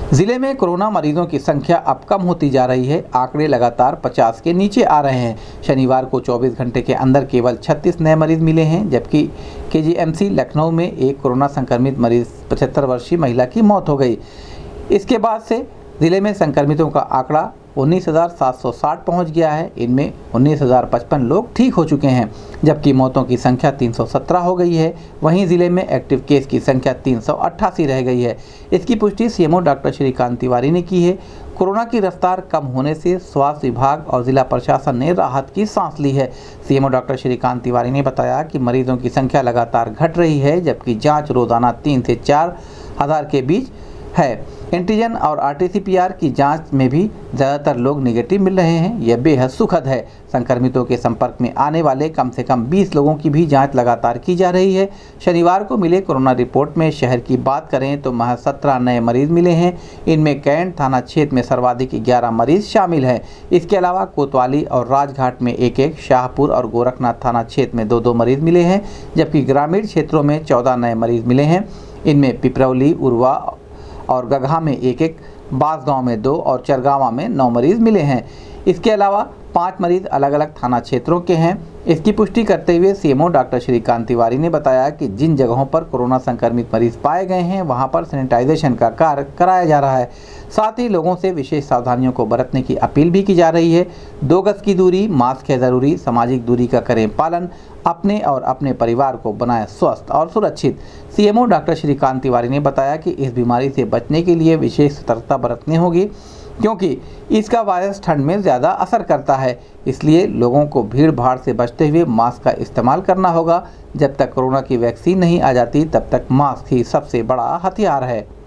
जिले में कोरोना मरीजों की संख्या अब कम होती जा रही है। आंकड़े लगातार 50 के नीचे आ रहे हैं। शनिवार को 24 घंटे के अंदर केवल 36 नए मरीज मिले हैं, जबकि केजीएमसी लखनऊ में एक कोरोना संक्रमित मरीज 75 वर्षीय महिला की मौत हो गई। इसके बाद से जिले में संक्रमितों का आंकड़ा 19,760 पहुंच गया है। इनमें 19,055 लोग ठीक हो चुके हैं, जबकि मौतों की संख्या 317 हो गई है। वहीं जिले में एक्टिव केस की संख्या 388 रह गई है। इसकी पुष्टि सीएमओ डॉक्टर श्रीकांत तिवारी ने की है। कोरोना की रफ्तार कम होने से स्वास्थ्य विभाग और जिला प्रशासन ने राहत की सांस ली है। सीएमओ डॉक्टर श्रीकांत तिवारी ने बताया कि मरीजों की संख्या लगातार घट रही है, जबकि जाँच रोजाना 3 से 4 हज़ार के बीच है। एंटीजन और आरटीपीसीआर की जांच में भी ज़्यादातर लोग नेगेटिव मिल रहे हैं। यह बेहद सुखद है। संक्रमितों के संपर्क में आने वाले कम से कम 20 लोगों की भी जांच लगातार की जा रही है। शनिवार को मिले कोरोना रिपोर्ट में शहर की बात करें तो महज 17 नए मरीज मिले हैं। इनमें कैंट थाना क्षेत्र में सर्वाधिक 11 मरीज शामिल हैं। इसके अलावा कोतवाली और राजघाट में 1-1, शाहपुर और गोरखनाथ थाना क्षेत्र में 2-2 मरीज मिले हैं, जबकि ग्रामीण क्षेत्रों में 14 नए मरीज मिले हैं। इनमें पिपरौली, उरवा और गगहा में 1-1, बांसगांव में 2 और चरगावा में 9 मरीज मिले हैं। इसके अलावा 5 मरीज अलग अलग थाना क्षेत्रों के हैं। इसकी पुष्टि करते हुए सीएमओ डॉक्टर श्रीकांत तिवारी ने बताया कि जिन जगहों पर कोरोना संक्रमित मरीज पाए गए हैं वहां पर सैनिटाइजेशन का कार्य कराया जा रहा है। साथ ही लोगों से विशेष सावधानियों को बरतने की अपील भी की जा रही है। 2 गज की दूरी, मास्क है ज़रूरी, सामाजिक दूरी का करें पालन, अपने और अपने परिवार को बनाएं स्वस्थ और सुरक्षित। सीएमओ डॉक्टर श्रीकांत तिवारी ने बताया कि इस बीमारी से बचने के लिए विशेष सतर्कता बरतनी होगी, क्योंकि इसका वायरस ठंड में ज़्यादा असर करता है। इसलिए लोगों को भीड़ भाड़ से बचते हुए मास्क का इस्तेमाल करना होगा। जब तक कोरोना की वैक्सीन नहीं आ जाती तब तक मास्क ही सबसे बड़ा हथियार है।